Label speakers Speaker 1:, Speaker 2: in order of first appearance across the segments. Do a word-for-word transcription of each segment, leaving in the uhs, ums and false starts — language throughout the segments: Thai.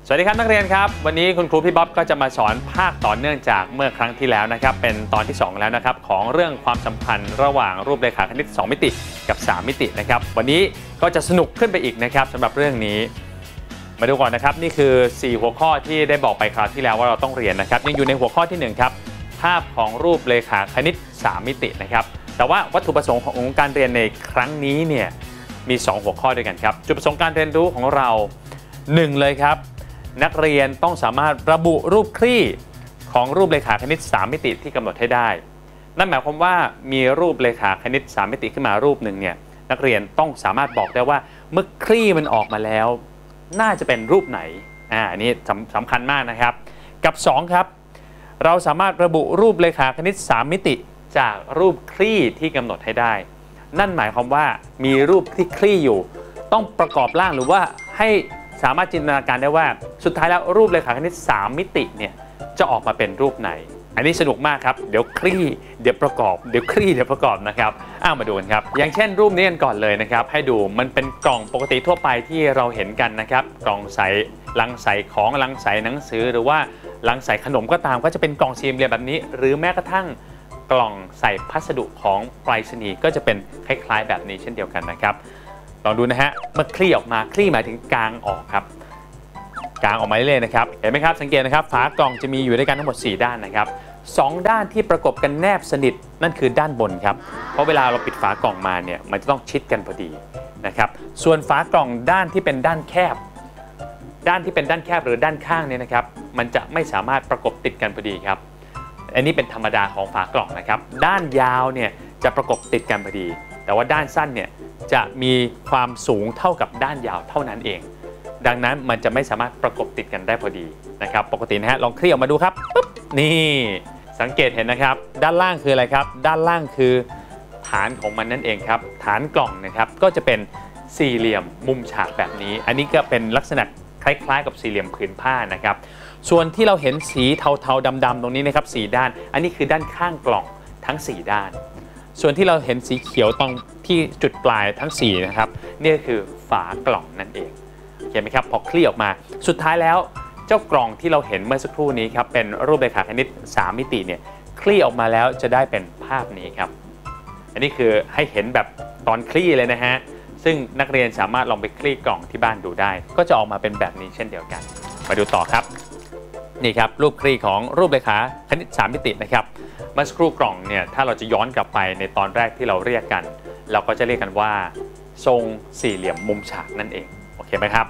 Speaker 1: สวัสดีครับนักเรียนครับวันนี้คุณครูพี่บ๊อบก็จะมาสอนภาคต่อเนื่องจากเมื่อครั้งที่แล้วนะครับเป็นตอนที่สองแล้วนะครับของเรื่องความสัมพันธ์ระหว่างรูปเรขาคณิตสองมิติกับสามมิตินะครับวันนี้ก็จะสนุกขึ้นไปอีกนะครับสำหรับเรื่องนี้มาดูก่อนนะครับนี่คือสี่หัวข้อที่ได้บอกไปคราวที่แล้วว่าเราต้องเรียนนะครับยังอยู่ในหัวข้อที่หนึ่งครับภาพของรูปเรขาคณิตสามมิตินะครับแต่ว่าวัตถุประสงค์ของการเรียนในครั้งนี้เนี่ยมีสองหัวข้อด้วยกันครับจุดประสงค์การเรียนรู้ของเราหนึ่งเลยครับนักเรียนต้องสามารถระบุรูปคลี่ของรูปเรขาคณิตสามมิติที่กำหนดให้ได้นั่นหมายความว่ามีรูปเรขาคณิตสามมิติขึ้นมารูปหนึ่งเนี่ยนักเรียนต้องสามารถบอกได้ว่าเมื่อคลี่มันออกมาแล้วน่าจะเป็นรูปไหนอ่าอันนี้สำสำคัญมากนะครับกับสองครับเราสามารถระบุรูปเรขาคณิตสามมิติจากรูปคลี่ที่กำหนดให้ได้นั่นหมายความว่ามีรูปที่คลี่อยู่ต้องประกอบร่างหรือว่าให้สามารถจินตนาการได้ว่าสุดท้ายแล้วรูปเรขาคณิตสามมิติเนี่ยจะออกมาเป็นรูปไหนอันนี้สนุกมากครับเดี๋ยวคลี่เดี๋ยวประกอบเดี๋ยวคลี่เดี๋ยวประกอบนะครับอ้ามาดูกันครับอย่างเช่นรูปนี้กันก่อนเลยนะครับให้ดูมันเป็นกล่องปกติทั่วไปที่เราเห็นกันนะครับกล่องใส่ลังใส่ของลังใส่หนังสือหรือว่าลังใส่ขนมก็ตามก็จะเป็นกล่องสี่เหลี่ยมแบบนี้หรือแม้กระทั่งกล่องใส่พัสดุของไปรษณีย์ก็จะเป็นคล้ายๆแบบนี้เช่นเดียวกันนะครับลองดูนะฮะเมื่อคลี่ออกมาคลี่หมายถึงกางออกครับกางออกมาเรื่อยๆนะครับเห็นไหมครับสังเกตนะครับฝากล่องจะมีอยู่ด้วยกันทั้งหมดสี่ด้านนะครับสองด้านที่ประกบกันแนบสนิทนั่นคือด้านบนครับเพราะเวลาเราปิดฝากล่องมาเนี่ยมันจะต้องชิดกันพอดีนะครับส่วนฝากล่องด้านที่เป็นด้านแคบด้านที่เป็นด้านแคบหรือด้านข้างเนี่ยนะครับมันจะไม่สามารถประกบติดกันพอดีครับอันนี้เป็นธรรมดาของฝากล่องนะครับด้านยาวเนี่ยจะประกบติดกันพอดีแต่ว่าด้านสั้นเนี่ยจะมีความสูงเท่ากับด้านยาวเท่านั้นเองดังนั้นมันจะไม่สามารถประกบติดกันได้พอดีนะครับปกตินะฮะลองคลี่ออกมาดูครับปุ๊บนี่สังเกตเห็นนะครับด้านล่างคืออะไรครับด้านล่างคือฐานของมันนั่นเองครับฐานกล่องนะครับก็จะเป็นสี่เหลี่ยมมุมฉากแบบนี้อันนี้ก็เป็นลักษณะคล้ายๆกับสี่เหลี่ยมผืนผ้านะครับส่วนที่เราเห็นสีเทาๆดำๆตรงนี้นะครับสี่ด้านอันนี้คือด้านข้างกล่องทั้งสี่ด้านส่วนที่เราเห็นสีเขียวตรงที่จุดปลายทั้งสี่นะครับนี่ก็คือฝากล่องนั่นเองเห็นไหมครับพอคลี่ออกมาสุดท้ายแล้วเจ้ากล่องที่เราเห็นเมื่อสักครู่นี้ครับเป็นรูปเรขาคณิตสามมิติเนี่ยคลี่ออกมาแล้วจะได้เป็นภาพนี้ครับอันนี้คือให้เห็นแบบตอนคลี่เลยนะฮะซึ่งนักเรียนสามารถลองไปคลี่กล่องที่บ้านดูได้ก็จะออกมาเป็นแบบนี้เช่นเดียวกันมาดูต่อครับนี่ครับรูปคลี่ของรูปเรขาคณิตสามมิตินะครับเมื่อสักครู่กล่องเนี่ยถ้าเราจะย้อนกลับไปในตอนแรกที่เราเรียกกันเราก็จะเรียกกันว่าทรงสี่เหลี่ยมมุมฉากนั่นเองโอเคไหมครับ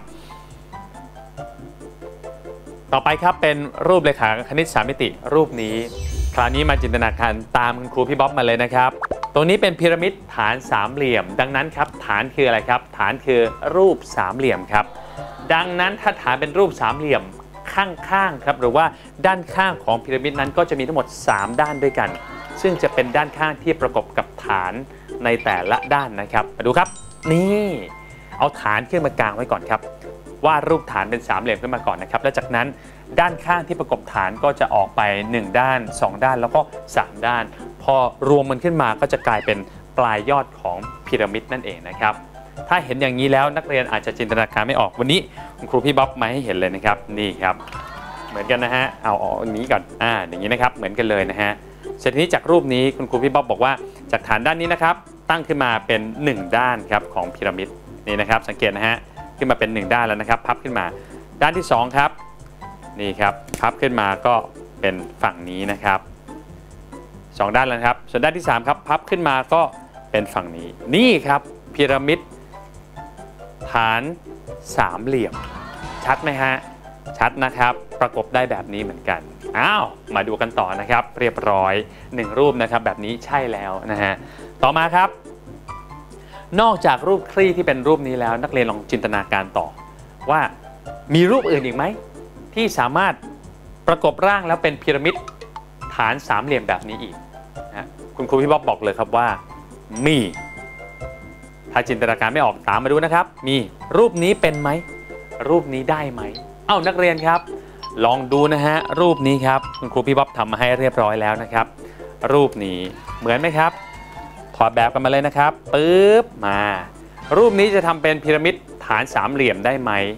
Speaker 1: ต่อไปครับเป็นรูปเรขาคณิตสามมิติรูปนี้คราวนี้มาจินตนาการตามคุณครูพี่บ๊อบมาเลยนะครับตรงนี้เป็นพีระมิดฐานสามเหลี่ยมดังนั้นครับฐานคืออะไรครับฐานคือรูปสามเหลี่ยมครับดังนั้นถ้าฐานเป็นรูปสามเหลี่ยมข้างๆครับหรือว่าด้านข้างของพีระมิดนั้นก็จะมีทั้งหมดสามด้านด้วยกันซึ่งจะเป็นด้านข้างที่ประกบกับฐานในแต่ละด้านนะครับมาดูครับนี่เอาฐานขึ้นมากางไว้ก่อนครับวาดรูปฐานเป็นสามเหลี่ยมขึ้นมาก่อนนะครับแล้วจากนั้นด้านข้างที่ประกบฐานก็จะออกไปหนึ่งด้านสองด้านแล้วก็สามด้านพอรวมมันขึ้นมาก็จะกลายเป็นปลายยอดของพีระมิดนั่นเองนะครับถ้าเห็นอย่างนี้แล้วนักเรียนอาจจะจินตนาการไม่ออกวันนี้คุณครูพี่บ๊อบมาให้เห็นเลยนะครับนี่ครับเหมือนกันนะฮะเอาเอาอันนี้ก่อนอ่าอย่างนี้นะครับเหมือนกันเลยนะฮะเสร็จทีนี้จากรูปนี้คุณครูพี่บ๊อบบอกว่าจากฐานด้านนี้นะครับตั้งขึ้นมาเป็นหนึ่งด้านครับของพีระมิดนี่นะครับสังเกตนะฮะขึ้นมาเป็นหนึ่งด้านแล้วนะครับพับขึ้นมาด้านที่สองครับนี่ครับพับขึ้นมาก็เป็นฝั่งนี้นะครับสองด้านแล้วครับส่วนด้านที่สามครับพับขึ้นมาก็เป็นฝั่งนี้นี่ครับพีระมิดฐานสามเหลี่ยมชัดไหมฮะชัดนะครับประกบได้แบบนี้เหมือนกันอ้าวมาดูกันต่อนะครับเรียบร้อยหนึ่งรูปนะครับแบบนี้ใช่แล้วนะฮะต่อมาครับนอกจากรูปคลี่ที่เป็นรูปนี้แล้วนักเรียนลองจินตนาการต่อว่ามีรูปอื่นอีกไหมที่สามารถประกบร่างแล้วเป็นพีระมิดฐานสามเหลี่ยมแบบนี้อีกนะคุณครูพี่บ๊อบบอกเลยครับว่ามีถ้าจินตนาการไม่ออกตามมาดูนะครับมีรูปนี้เป็นไหมรูปนี้ได้ไหมเอ้านักเรียนครับลองดูนะฮะรูปนี้ครับคุณครูพี่บ๊อบทำมาให้เรียบร้อยแล้วนะครับรูปนี้เหมือนไหมครับถอดแบบกันมาเลยนะครับปึ๊บมารูปนี้จะทำเป็นพีระมิดฐานสามเหลี่ยมได้ไหม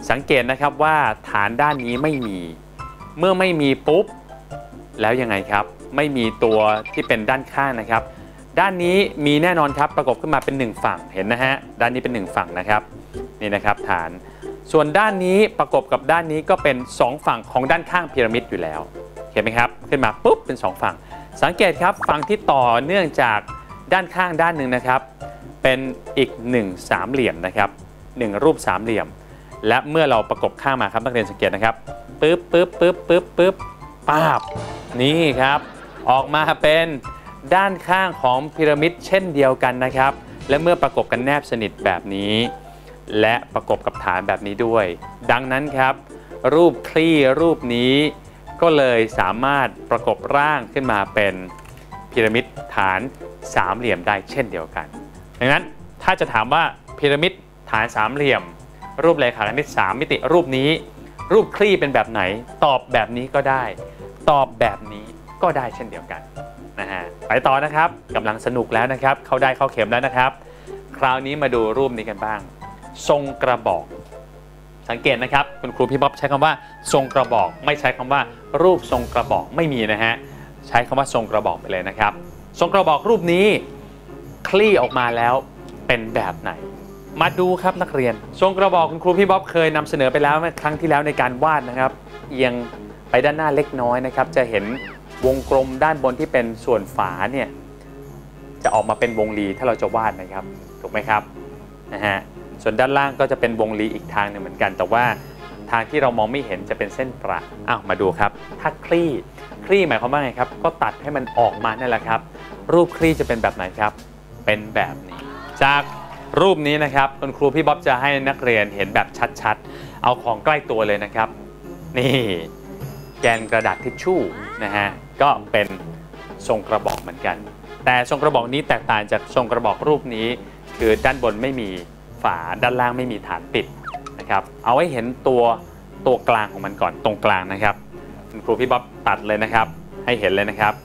Speaker 1: สังเกตนะครับว่าฐานด้านนี้ไม่มีเมื่อไม่มีปุ๊บแล้วยังไงครับไม่มีตัวที่เป็นด้านข้างนะครับด้านนี้มีแน่นอนครับประกบขึ้นมาเป็นหนึ่งฝั่งเห็นนะฮะด้านนี้เป็นหนึ่งฝั่งนะครับนี่นะครับฐานส่วนด้านนี้ประกบกับด้านนี้ก็เป็นสองฝั่งของด้านข้างพีระมิดอยู่แล้วเห็นไหมครับขึ้นมาปุ๊บเป็นสองฝั่งสังเกตครับฝั่งที่ต่อเนื่องจากด้านข้างด้านหนึ่งนะครับเป็นอีกหนึ่งสามเหลี่ยมนะครับหนึ่งรูปสามเหลี่ยมและเมื่อเราประกบข้างมาครับนักเรียนสังเกตนะครับปึ๊บปึ๊บปึ๊บปึ๊บปึ๊บป้าบนี่ครับออกมาเป็นด้านข้างของพีระมิดเช่นเดียวกันนะครับและเมื่อประกบกันแนบสนิทแบบนี้และประกบกับฐานแบบนี้ด้วยดังนั้นครับรูปคลี่รูปนี้ก็เลยสามารถประกบร่างขึ้นมาเป็นพีระมิดฐานสามเหลี่ยมได้เช่นเดียวกันดังนั้นถ้าจะถามว่าพีระมิดฐานสามเหลี่ยมรูปเรขาคณิตสามมิติรูปนี้รูปคลี่เป็นแบบไหนตอบแบบนี้ก็ได้ตอบแบบนี้ก็ได้เช่นเดียวกันนะฮะไปต่อนะครับกำลังสนุกแล้วนะครับเข้าได้เข้าเข็มแล้วนะครับคราวนี้มาดูรูปนี้กันบ้างทรงกระบอกสังเกตนะครับคุณครูพี่บ๊อบใช้คำว่าทรงกระบอกไม่ใช้คำว่ารูปทรงกระบอกไม่มีนะฮะใช้คำว่าทรงกระบอกไปเลยนะครับทรงกระบอกรูปนี้คลี่ออกมาแล้วเป็นแบบไหนมาดูครับนักเรียนทรงกระบอกคุณครูพี่บ๊อบเคยนำเสนอไปแล้วเมื่อครั้งที่แล้วในการวาดนะครับเอียงไปด้านหน้าเล็กน้อยนะครับจะเห็นวงกลมด้านบนที่เป็นส่วนฝาเนี่ยจะออกมาเป็นวงรีถ้าเราจะวาดนะครับถูกไหมครับนะฮะส่วนด้านล่างก็จะเป็นวงรีอีกทางหนึ่งเหมือนกันแต่ว่าทางที่เรามองไม่เห็นจะเป็นเส้นประอ้าวมาดูครับถ้าคลี่คลี่หมายความว่าไงครับก็ตัดให้มันออกมานั่นแหละครับรูปคลี่จะเป็นแบบไหนครับเป็นแบบนี้จากรูปนี้นะครับคุณครูพี่บ๊อบจะให้นักเรียนเห็นแบบชัดๆเอาของใกล้ตัวเลยนะครับนี่แกนกระดาษทิชชู่นะฮะก็เป็นทรงกระบอกเหมือนกันแต่ทรงกระบอกนี้แตกต่างจากทรงกระบอกรูปนี้คือด้านบนไม่มีฝาด้านล่างไม่มีฐานปิดนะครับเอาให้เห็นตัวตัวกลางของมันก่อนตรงกลางนะครับคุณครูพี่บ๊อบตัดเลยนะครับให้เห็นเลยนะครับ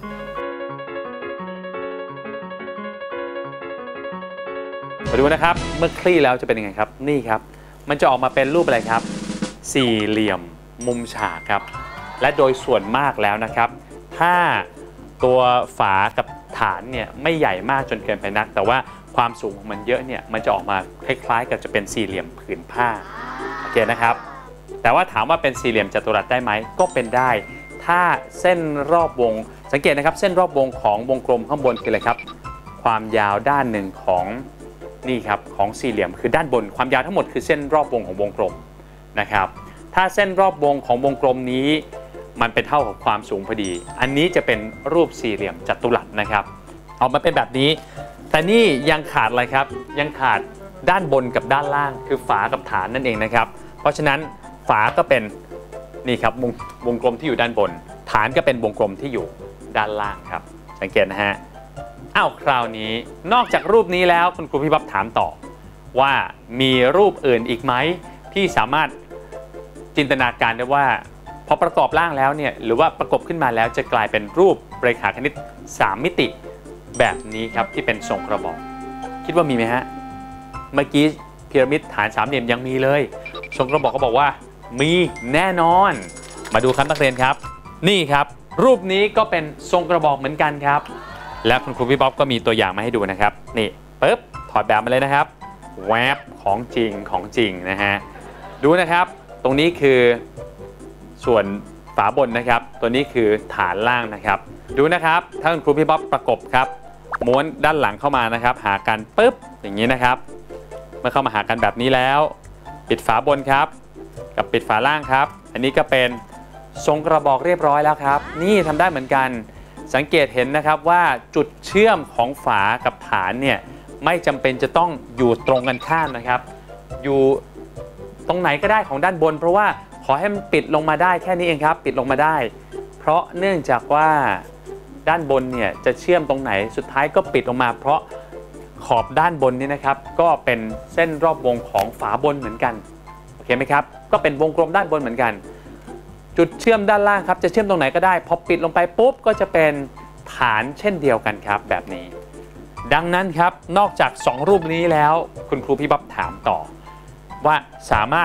Speaker 1: มาดูนะครับเมื่อคลี่แล้วจะเป็นยังไงครับนี่ครับมันจะออกมาเป็นรูปอะไรครับสี่เหลี่ยมมุมฉากครับและโดยส่วนมากแล้วนะครับถ้าตัวฝากับฐานเนี่ยไม่ใหญ่มากจนเกินไปนักแต่ว่าความสูงของมันเยอะเนี่ยมันจะออกมาคล้ายๆกับจะเป็นสี่เหลี่ยมผืนผ้าโอเคนะครับแต่ว่าถามว่าเป็นสี่เหลี่ยมจัตุรัสได้ไหมก็เป็นได้ถ้าเส้นรอบวงสังเกตนะครับเส้นรอบวงของวงกลมข้างบนคืออะไรครับความยาวด้านหนึ่งของนี่ครับของสี่เหลี่ยมคือด้านบนความยาวทั้งหมดคือเส้นรอบวงของวงกลมนะครับถ้าเส้นรอบวงของวงกลมนี้มันเป็นเท่ากับความสูงพอดีอันนี้จะเป็นรูปสี่เหลี่ยมจัตุรัสนะครับออกมาเป็นแบบนี้แต่นี่ยังขาดอะไรครับยังขาดด้านบนกับด้านล่างคือฝากับฐานนั่นเองนะครับเพราะฉะนั้นฝาก็เป็นนี่ครับวงวงกลมที่อยู่ด้านบนฐานก็เป็นวงกลมที่อยู่ด้านล่างครับสังเกตนะฮะอ้าวคราวนี้นอกจากรูปนี้แล้วคุณครูพี่บ๊อบถามต่อว่ามีรูปอื่นอีกไหมที่สามารถจินตนาการได้ว่าพอประกอบร่างแล้วเนี่ยหรือว่าประกบขึ้นมาแล้วจะกลายเป็นรูปเรขาคณิตสามมิติแบบนี้ครับที่เป็นทรงกระบอกคิดว่ามีไหมฮะเมื่อกี้พีระมิดฐานสามเหลี่ยมยังมีเลยทรงกระบอกก็บอกว่ามีแน่นอนมาดูครับนักเรียนครับนี่ครับรูปนี้ก็เป็นทรงกระบอกเหมือนกันครับและคุณครูพี่บ๊อบก็มีตัวอย่างมาให้ดูนะครับนี่ปึ๊บถอดแบบมาเลยนะครับแวบของจริงของจริงนะฮะดูนะครับตรงนี้คือส่วนฝาบนนะครับตัวนี้คือฐานล่างนะครับดูนะครับถ้าคุณครูพี่บ๊อบประกบครับม้วนด้านหลังเข้ามานะครับหากันปึ๊บอย่างนี้นะครับเมื่อเข้ามาหากันแบบนี้แล้วปิดฝาบนครับกับปิดฝาล่างครับอันนี้ก็เป็นทรงกระบอกเรียบร้อยแล้วครับนี่ทำได้เหมือนกันสังเกตเห็นนะครับว่าจุดเชื่อมของฝากับฐานเนี่ยไม่จำเป็นจะต้องอยู่ตรงกันข้ามนะครับอยู่ตรงไหนก็ได้ของด้านบนเพราะว่าขอให้มันปิดลงมาได้แค่นี้เองครับปิดลงมาได้เพราะเนื่องจากว่าด้านบนเนี่ยจะเชื่อมตรงไหนสุดท้ายก็ปิดลงมาเพราะขอบด้านบนนี่นะครับก็เป็นเส้นรอบวงของฝาบนเหมือนกันโอเคไหมครับก็เป็นวงกลมด้านบนเหมือนกันจุดเชื่อมด้านล่างครับจะเชื่อมตรงไหนก็ได้พอปิดลงไปปุ๊บก็จะเป็นฐานเช่นเดียวกันครับแบบนี้ดังนั้นครับนอกจากสองรูปนี้แล้วคุณครูพี่บ๊อบถามต่อว่าสามารถ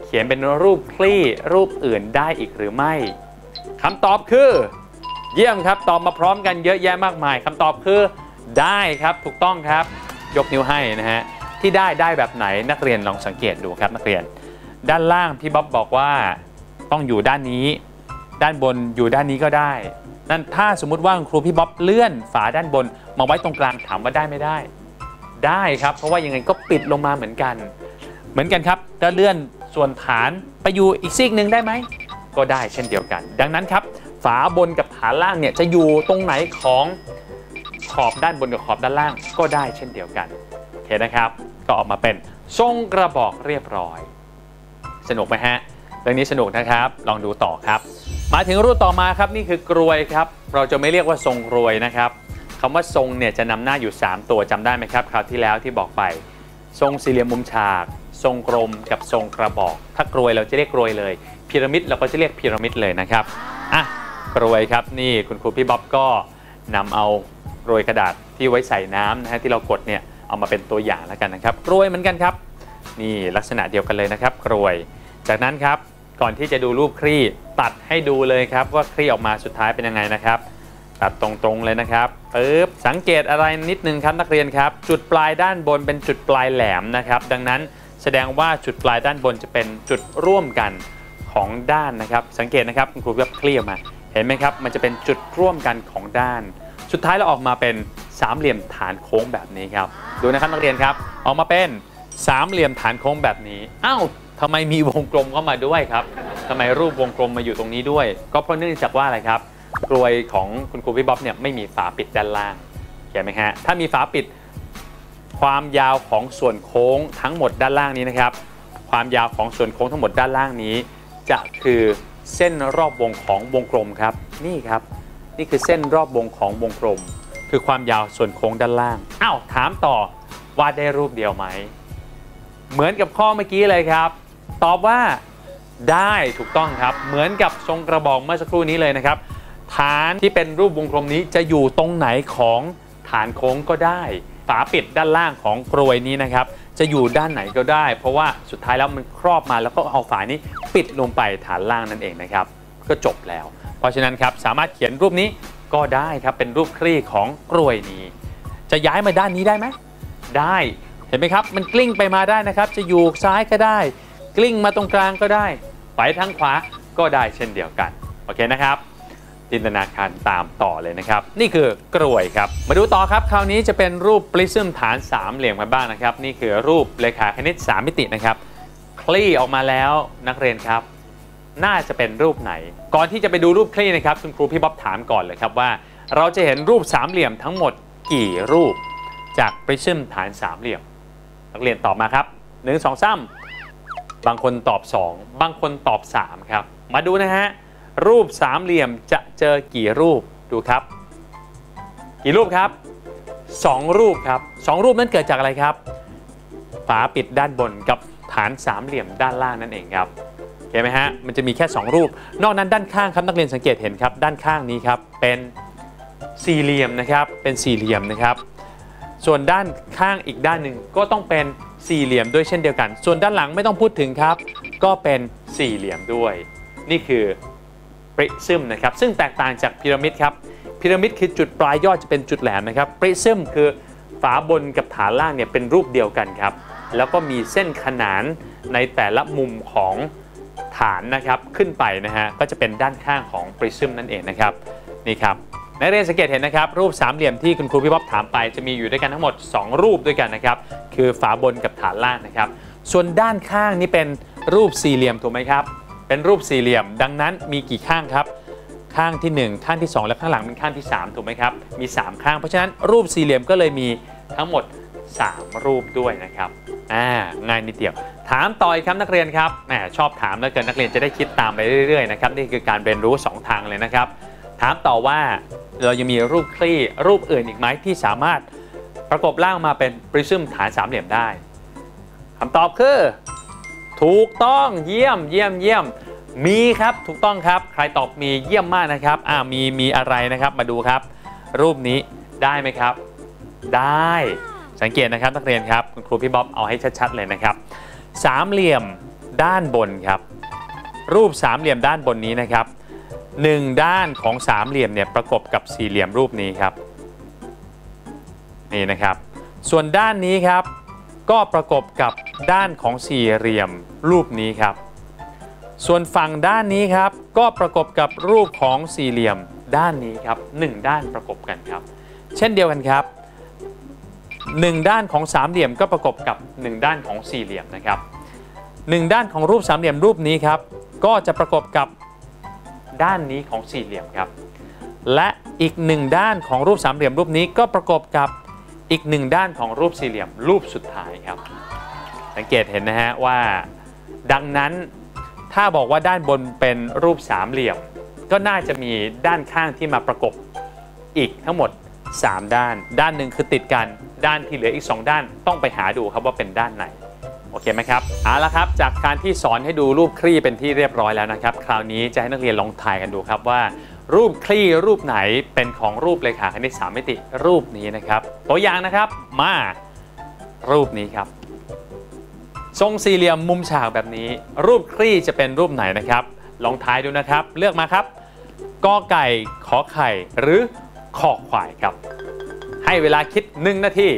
Speaker 1: เขียนเป็นรูปคลี่รูปอื่นได้อีกหรือไม่คำตอบคือเยี่ยมครับตอบมาพร้อมกันเยอะแยะมากมายคำตอบคือได้ครับถูกต้องครับยกนิ้วให้นะฮะที่ได้ได้แบบไหนนักเรียนลองสังเกตดูครับนักเรียนด้านล่างพี่บ๊อบบอกว่าต้องอยู่ด้านนี้ด้านบนอยู่ด้านนี้ก็ได้นั่นถ้าสมมุติว่าครูพี่บ๊อบเลื่อนฝาด้านบนมาไว้ตรงกลางถามว่าได้ไม่ได้ได้ครับเพราะว่ายังไงก็ปิดลงมาเหมือนกันเหมือนกันครับจะเลื่อนส่วนฐานไปอยู่อีกซีกหนึ่งได้ไหมก็ได้เช่นเดียวกันดังนั้นครับฝาบนกับฐานล่างเนี่ยจะอยู่ตรงไหนของขอบด้านบนกับขอบด้านล่างก็ได้เช่นเดียวกันโอเคนะครับก็ออกมาเป็นทรงกระบอกเรียบร้อยสนุกไหมฮะเรื่องนี้สนุกนะครับลองดูต่อครับมาถึงรูปต่อมาครับนี่คือกรวยครับเราจะไม่เรียกว่าทรงกรวยนะครับคำว่าทรงเนี่ยจะนำหน้าอยู่สามตัวจำได้ไหมครับคราวที่แล้วที่บอกไปทรงสี่เหลี่ยมมุมฉากทรงกลมกับทรงกระบอกถ้ากรวยเราจะเรียกกรวยเลยพีระมิดเราก็จะเรียกพีระมิดเลยนะครับอ่ะกรวยครับนี่คุณครูพี่บ๊อบก็นำเอากรวยกระดาษที่ไว้ใส่น้ำนะฮะที่เรากดเนี่ยเอามาเป็นตัวอย่างแล้วกันนะครับกรวยเหมือนกันครับนี่ลักษณะเดียวกันเลยนะครับกรวยจากนั้นครับก่อนที่จะดูรูปคลี่ตัดให้ดูเลยครับว่าคลี่ออกมาสุดท้ายเป็นยังไงนะครับตัดตรงๆเลยนะครับปึ๊บสังเกตอะไรนิดนึงครับนักเรียนครับจุดปลายด้านบนเป็นจุดปลายแหลมนะครับดังนั้นแสดงว่าจุดปลายด้านบนจะเป็นจุดร่วมกันของด้านนะครับสังเกตนะครับคุณครูแบบคลี่ออกมาเห็นไหมครับมันจะเป็นจุดร่วมกันของด้านสุดท้ายเราออกมาเป็นสามเหลี่ยมฐานโค้งแบบนี้ครับดูนะครับนักเรียนครับออกมาเป็นสามเหลี่ยมฐานโค้งแบบนี้อ้าวทำไมมีวงกลมเข้ามาด้วยครับทำไมรูปวงกลมมาอยู่ตรงนี้ด้วยก็เพราะเนื่องจากว่าอะไรครับกรวยของคุณครูพี่บ๊อบเนี่ยไม่มีฝาปิดด้านล่างเห็นไหมฮะถ้ามีฝาปิดความยาวของส่วนโค้งทั้งหมดด้านล่างนี้นะครับความยาวของส่วนโค้งทั้งหมดด้านล่างนี้จะคือเส้นรอบวงของวงกลมครับนี่ครับนี่คือเส้นรอบวงของวงกลมคือความยาวส่วนโค้งด้านล่างอ้าวถามต่อวาดได้รูปเดียวไหมเหมือนกับข้อเมื่อกี้เลยครับตอบว่าได้ถูกต้องครับเหมือนกับทรงกระบอกเมื่อสักครู่นี้เลยนะครับฐานที่เป็นรูปวงกลมนี้จะอยู่ตรงไหนของฐานโค้งก็ได้ฝาปิดด้านล่างของกรวยนี้นะครับจะอยู่ด้านไหนก็ได้เพราะว่าสุดท้ายแล้วมันครอบมาแล้วก็เอาฝานี้ปิดลงไปฐานล่างนั่นเองนะครับก็จบแล้วเพราะฉะนั้นครับสามารถเขียนรูปนี้ก็ได้ครับเป็นรูปคลี่ของกรวยนี้จะย้ายมาด้านนี้ได้ไหมได้เห็นไหมครับมันกลิ้งไปมาได้นะครับจะอยู่ซ้ายก็ได้กลิ้งมาตรงกลางก็ได้ไปทางขวาก็ได้เช่นเดียวกันโอเคนะครับจินตนาการตามต่อเลยนะครับนี่คือกรวยครับมาดูต่อครับคราวนี้จะเป็นรูปปริซึมฐานสามเหลี่ยมกันบ้างนะครับนี่คือรูปเรขาคณิตสามมิตินะครับคลี่ออกมาแล้วนักเรียนครับน่าจะเป็นรูปไหนก่อนที่จะไปดูรูปคลี่นะครับคุณครูพี่บ๊อบถามก่อนเลยครับว่าเราจะเห็นรูปสามเหลี่ยมทั้งหมดกี่รูปจากปริซึมฐานสามเหลี่ยมนักเรียนตอบมาครับหนึ่ง สอง สามบางคนตอบสองบางคนตอบสามครับมาดูนะฮะรูปสามเหลี่ยมจะเจอกี่รูปดูครับกี่รูปครับสองรูปครับสองรูปนั้นเกิดจากอะไรครับฝาปิดด้านบนกับฐานสามเหลี่ยมด้านล่างนั่นเองครับเห็นไหมฮะมันจะมีแค่สองรูปนอกนั้นด้านข้างครับนักเรียนสังเกตเห็นครับด้านข้างนี้ครับเป็นสี่เหลี่ยมนะครับเป็นสี่เหลี่ยมนะครับส่วนด้านข้างอีกด้านหนึ่งก็ต้องเป็นสี่เหลี่ยมด้วยเช่นเดียวกันส่วนด้านหลังไม่ต้องพูดถึงครับก็เป็นสี่เหลี่ยมด้วยนี่คือปริซึมนะครับซึ่งแตกต่างจากพีระมิดครับพีระมิดคือจุดปลายยอดจะเป็นจุดแหลมนะครับปริซึมคือฝาบนกับฐานล่างเนี่ยเป็นรูปเดียวกันครับแล้วก็มีเส้นขนานในแต่ละมุมของฐานนะครับขึ้นไปนะฮะก็จะเป็นด้านข้างของปริซึมนั่นเองนะครับนี่ครับนักเรียนสังเกตเห็นนะครับรูปสามเหลี่ยมที่คุณครูพี่บ๊อบถามไปจะมีอยู่ด้วยกันทั้งหมดสองรูปด้วยกันนะครับคือฝาบนกับฐานล่างนะครับส่วนด้านข้างนี้เป็นรูปสี่เหลี่ยมถูกไหมครับเป็นรูปสี่เหลี่ยมดังนั้นมีกี่ข้างครับข้างที่หนึ่งข้างที่สองและข้างหลังเป็นข้างที่สามถูกไหมครับมีสามข้างเพราะฉะนั้นรูปสี่เหลี่ยมก็เลยมีทั้งหมดสามรูปด้วยนะครับอ่าง่ายนิดเดียวถามต่ออีกครับนักเรียนครับแหมชอบถามแล้วเกินนักเรียนจะได้คิดตามไปเรื่อยๆนะครับนี่คือการเรียนรู้สองทางเลยนะครับถามต่อว่าเรายังมีรูปคลี่รูปอื่นอีกไหมที่สามารถประกบร่างมาเป็นปริซึมฐานสามเหลี่ยมได้คำตอบคือถูกต้องเยี่ยมเยี่ยมเยี่ยมมีครับถูกต้องครับใครตอบมีเยี่ยมมากนะครับอ่ามีมีอะไรนะครับมาดูครับรูปนี้ได้ไหมครับได้สังเกตนะครับนักเรียนครับคุณครูพี่บ๊อบเอาให้ชัดๆเลยนะครับสามเหลี่ยมด้านบนครับรูปสามเหลี่ยมด้านบนนี้นะครับหนึ่งด้านของสามเหลี่ยมเนี่ยประกบกับสี่เหลี่ยมรูปนี้ครับนี่นะครับส่วนด้านนี้ครับก็ประกบกับด้านของสี่เหลี่ยมรูปนี้ครับส่วนฝั่งด้านนี้ครับก็ประกบกับรูปของสี่เหลี่ยมด้านนี้ครับหนึ่งด้านประกบกันครับเช่นเดียวกันครับหนึ่งด้านของสามเหลี่ยมก็ประกบกับหนึ่งด้านของสี่เหลี่ยมนะครับหนึ่งด้านของรูปสามเหลี่ยมรูปนี้ครับก็จะประกบกับด้านนี้ของสี่เหลี่ยมครับและอีกหนึ่งด้านของรูปสามเหลี่ยมรูปนี้ก็ประกบกับอีกหนึ่งด้านของรูปสี่เหลี่ยมรูปสุดท้ายครับสังเกตเห็นนะฮะว่าดังนั้นถ้าบอกว่าด้านบนเป็นรูปสามเหลี่ยมก็น่าจะมีด้านข้างที่มาประกบอีกทั้งหมดสามด้านด้านหนึ่งคือติดกันด้านที่เหลืออีกสองด้านต้องไปหาดูครับว่าเป็นด้านไหนโอเคไหมครับเอาละครับจากการที่สอนให้ดูรูปคลี่เป็นที่เรียบร้อยแล้วนะครับคราวนี้จะให้นักเรียนลองทายกันดูครับว่ารูปคลี่รูปไหนเป็นของรูปเรขาคณิตสามมิติรูปนี้นะครับตัวอย่างนะครับมารูปนี้ครับทรงสี่เหลี่ยมมุมฉากแบบนี้รูปคลี่จะเป็นรูปไหนนะครับลองทายดูนะครับเลือกมาครับกอไก่ขอไข่หรือคอควายครับให้เวลาคิดหนึ่งนาที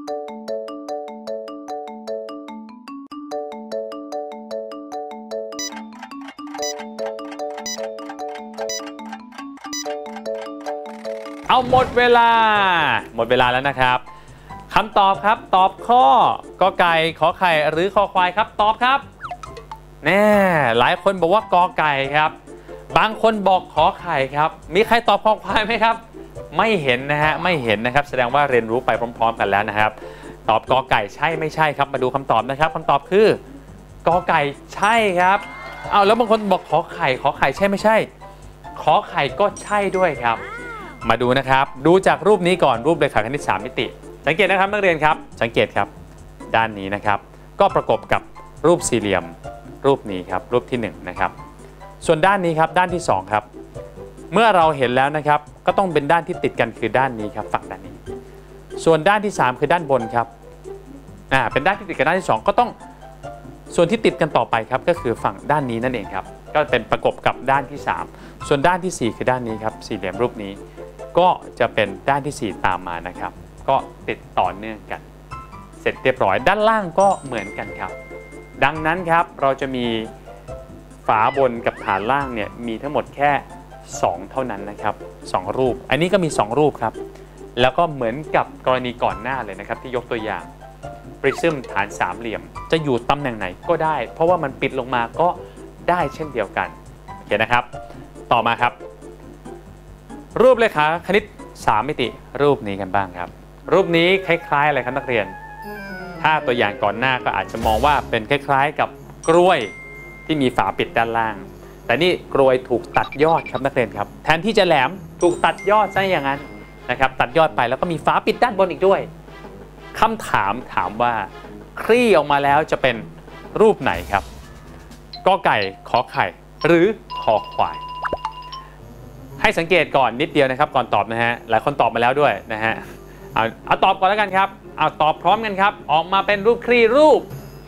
Speaker 1: เอาหมดเวลาหมดเวลาแล้วนะครับคำตอบครับตอบข้อกอไก่ขอไข่หรือคอควายครับตอบครับแน่หลายคนบอกว่ากอไก่ครับบางคนบอกขอไข่ครับมีใครตอบคอควายไหมครับไม่เห็นนะฮะไม่เห็นนะครับแสดงว่าเรียนรู้ไปพร้อมๆกันแล้วนะครับตอบกอไก่ใช่ไม่ใช่ครับมาดูคำตอบนะครับคำตอบคือกอไก่ใช่ครับเอาแล้วบางคนบอกขอไข่ขอไข่ใช่ไม่ใช่ขอไข่ก็ใช่ด้วยครับมาดูนะครับดูจากรูปนี้ก่อนรูปเรขาคณิตสามมิติสังเกตนะครับนักเรียนครับสังเกตครับด้านนี้นะครับก็ประกบกับรูปสี่เหลี่ยมรูปนี้ครับรูปที่หนึ่งนะครับส่วนด้านนี้ครับด้านที่สองครับเมื่อเราเห็นแล้วนะครับก็ต้องเป็นด้านที่ติดกันคือด้านนี้ครับฝั่งด้านนี้ส่วนด้านที่สามคือด้านบนครับอ่าเป็นด้านที่ติดกับด้านที่สองก็ต้องส่วนที่ติดกันต่อไปครับก็คือฝั่งด้านนี้นั่นเองครับก็เป็นประกบกับด้านที่สามส่วนด้านที่สี่คือด้านนี้ครับสี่เหลี่ยมรูปนี้ก็จะเป็นด้านที่สี่ตามมานะครับก็ติดต่อเนื่องกันเสร็จเรียบร้อยด้านล่างก็เหมือนกันครับดังนั้นครับเราจะมีฝาบนกับฐานล่างเนี่ยมีทั้งหมดแค่สองเท่านั้นนะครับสองรูปอันนี้ก็มีสองรูปครับแล้วก็เหมือนกับกรณีก่อนหน้าเลยนะครับที่ยกตัวอย่างปริซึมฐานสามเหลี่ยมจะอยู่ตำแหน่งไหนก็ได้เพราะว่ามันปิดลงมาก็ได้เช่นเดียวกันโอเคนะครับต่อมาครับรูปเรขาคณิตสามมิติรูปนี้กันบ้างครับรูปนี้คล้ายๆอะไรครับนักเรียนถ้าตัวอย่างก่อนหน้าก็อาจจะมองว่าเป็นคล้ายๆกับกล้วยที่มีฝาปิดด้านล่างแต่นี่กล้วยถูกตัดยอดครับนักเรียนครับแทนที่จะแหลมถูกตัดยอดซะอย่างนั้นนะครับตัดยอดไปแล้วก็มีฝาปิดด้านบนอีกด้วยคำถามถามว่าคลี่ออกมาแล้วจะเป็นรูปไหนครับกอไก่ขอไข่หรือคอควายให้สังเกตก่อนนิดเดียวนะครับก่อนตอบนะฮะหลายคนตอบมาแล้วด้วยนะฮะเอาเอาตอบก่อนแล้วกันครับเอาตอบพร้อมกันครับออกมาเป็นรูปคลี่รูป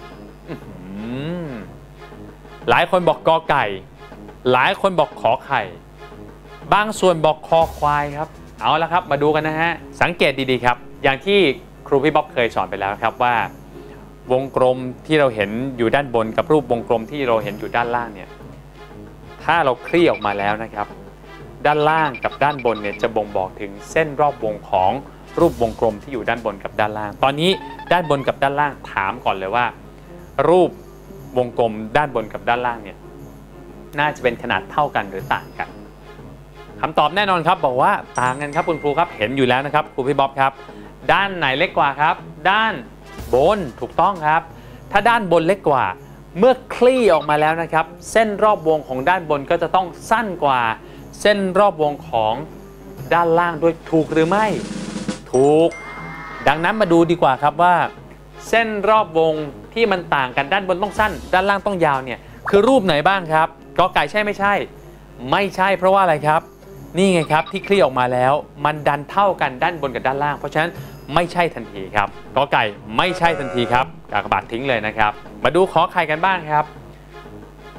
Speaker 1: หลายคนบอกกอไก่หลายคนบอกขอไข่บางส่วนบอกคอควายครับเอาละครับมาดูกันนะฮะสังเกตดีๆครับอย่างที่ครูพี่บ๊อบเคยสอนไปแล้วครับว่าวงกลมที่เราเห็นอยู่ด้านบนกับรูปวงกลมที่เราเห็นอยู่ด้านล่างเนี่ยถ้าเราคลี่ออกมาแล้วนะครับด้านล่างกับด้านบนเนี่ยจะบ่งบอกถึงเส้นรอบวงของรูปวงกลมที่อยู่ด้านบนกับด้านล่างตอนนี้ด้านบนกับด้านล่างถามก่อนเลยว่ารูปวงกลมด้านบนกับด้านล่างเนี่ยน่าจะเป็นขนาดเท่ากันหรือต่างกันคำตอบแน่นอนครับบอกว่าต่างกันครับคุณครูครับเห็นอยู่แล้วนะครับครูพี่บ๊อบครับด้านไหนเล็กกว่าครับด้านบนถูกต้องครับถ้าด้านบนเล็กกว่าเมื่อคลี่ออกมาแล้วนะครับเส้นรอบวงของด้านบนก็จะต้องสั้นกว่าเส้นรอบวงของด้านล่างด้วยถูกหรือไม่ถูกดังนั้นมาดูดีกว่าครับว่าเส้นรอบวงที่มันต่างกันด้านบนต้องสั้นด้านล่างต้องยาวเนี่ยคือรูปไหนบ้างครับกอไก่ใช่ไม่ใช่ไม่ใช่เพราะว่าอะไรครับนี่ไงครับที่คลี่ออกมาแล้วมันดันเท่ากันด้านบนกับด้านล่างเพราะฉะนั้นไม่ใช่ทันทีครับกอไก่ไม่ใช่ทันทีครับกากบาททิ้งเลยนะครับมาดูขอไข่กันบ้างครับ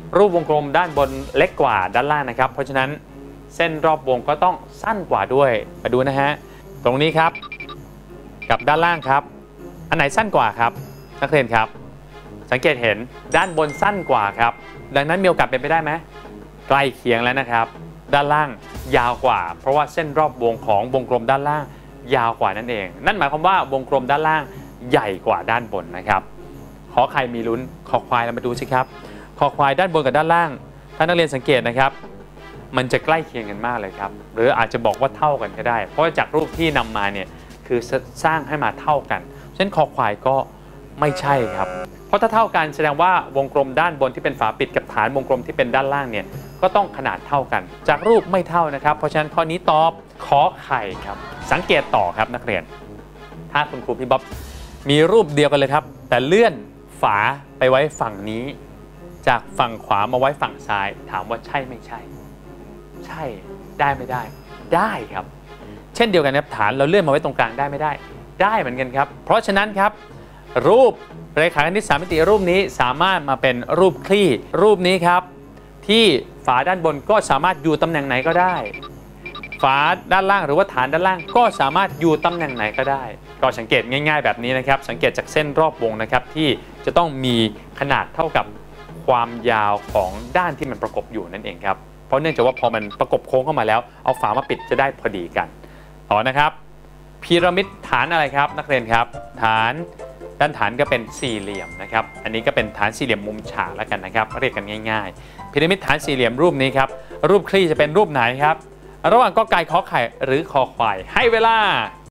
Speaker 1: รูปวงกลมด้านบนเล็กกว่าด้านล่างนะครับเพราะฉะนั้นเส้นรอบวงก็ต้องสั้นกว่าด้วยมาดูนะฮะตรงนี้ครับกับด้านล่างครับอันไหนสั้นกว่าครับนักเรียนครับสังเกตเห็นด้านบนสั้นกว่าครับดังนั้นมีโอกาสเป็นไปได้ไหมใกล้เคียงแล้วนะครับด้านล่างยาวกว่าเพราะว่าเส้นรอบวงของวงกลมด้านล่างยาวกว่านั่นเองนั่นหมายความว่าวงกลมด้านล่างใหญ่กว่าด้านบนนะครับขอใครมีลุ้นคอควายเรามาดูสิครับคอควายด้านบนกับด้านล่างถ้านักเรียนสังเกตนะครับมันจะใกล้เคียงกันมากเลยครับหรืออาจจะบอกว่าเท่ากันก็ได้เพราะจากรูปที่นำมาเนี่ยคือสร้างให้มาเท่ากันเช่นคอควายก็ไม่ใช่ครับเพราะถ้าเท่ากันแสดงว่าวงกลมด้านบนที่เป็นฝาปิดกับฐานวงกลมที่เป็นด้านล่างเนี่ยก็ต้องขนาดเท่ากันจากรูปไม่เท่านะครับเพราะฉะนั้นข้อนี้ตอบขอไข่ครับสังเกตต่อครับนักเรียนถ้าคุณครูพี่บ๊อบมีรูปเดียวกันเลยครับแต่เลื่อนฝาไปไว้ฝั่งนี้จากฝั่งขวามาไว้ฝั่งซ้ายถามว่าใช่ไม่ใช่ใช่ได้ไม่ได้ได้ครับเช่นเดียวกันครับฐานเราเลื่อนมาไว้ตรงกลางได้ไม่ได้ได้เหมือนกันครับเพราะฉะนั้นครับรูปเรขาคณิตสามมิติรูปนี้สามารถมาเป็นรูปคลี่รูปนี้ครับที่ฝาด้านบนก็สามารถอยู่ตำแหน่งไหนก็ได้ฝาด้านล่างหรือว่าฐานด้านล่างก็สามารถอยู่ตำแหน่งไหนก็ได้ก็สังเกตง่ายๆแบบนี้นะครับสังเกตจากเส้นรอบวงนะครับที่จะต้องมีขนาดเท่ากับความยาวของด้านที่มันประกบอยู่นั่นเองครับเพราะเนื่องจากว่าพอมันประกบโค้งเข้ามาแล้วเอาฝามาปิดจะได้พอดีกันต่อนะครับพีระมิดฐานอะไรครับนักเรียนครับฐานด้านฐานก็เป็นสี่เหลี่ยมนะครับอันนี้ก็เป็นฐานสี่เหลี่ยมมุมฉากแล้วกันนะครับเรียกกันง่ายๆพีระมิดฐานสี่เหลี่ยมรูปนี้ครับรูปคลี่จะเป็นรูปไหนครับระหว่างกอไก่ขอไข่หรือคอควายให้เวลา